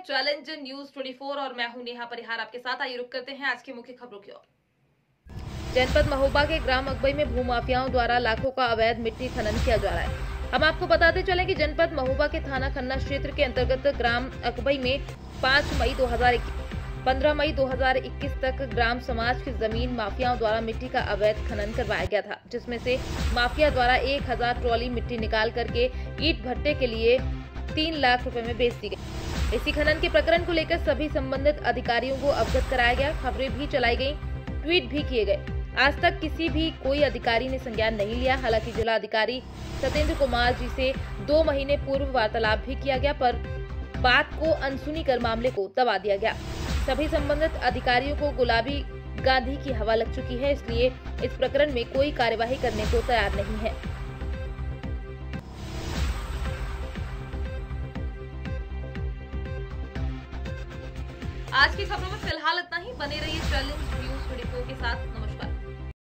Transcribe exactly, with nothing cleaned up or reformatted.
हैं challenge news चौबीस और मैं हूं नेहा परिहार आपके साथ। आइए रुक करते हैं आज की मुख्य खबरों की ओर। जनपद महोबा के ग्राम अकबई में भूमाफियाओं द्वारा लाखों का अवैध मिट्टी खनन किया जा रहा है। हम आपको बताते चलें कि जनपद महोबा के थाना खन्ना क्षेत्र के अंतर्गत ग्राम अकबई में पाँच मई दो हजार पंद्रह मई दो हजार इक्कीस तक ग्राम समाज की जमीन माफियाओं द्वारा मिट्टी का अवैध खनन करवाया गया था, जिसमें से माफिया द्वारा एक हजार ट्रॉली मिट्टी निकाल करके ईट भट्टे के लिए तीन लाख रुपए में बेच दी गई। इसी खनन के प्रकरण को लेकर सभी संबंधित अधिकारियों को अवगत कराया गया, खबरें भी चलाई गयी, ट्वीट भी किए गए। आज तक किसी भी कोई अधिकारी ने संज्ञान नहीं लिया। हालांकि जिला अधिकारी सत्येंद्र कुमार जी से दो महीने पूर्व वार्तालाप भी किया गया, पर बात को अनसुनी कर मामले को दबा दिया गया। सभी संबंधित अधिकारियों को गुलाबी गांधी की हवा लग चुकी है, इसलिए इस प्रकरण में कोई कार्यवाही करने को तैयार नहीं है। आज की खबरों में फिलहाल इतना ही। बने रहिए चैलेंज न्यूज चौबीस के साथ। नमस्कार।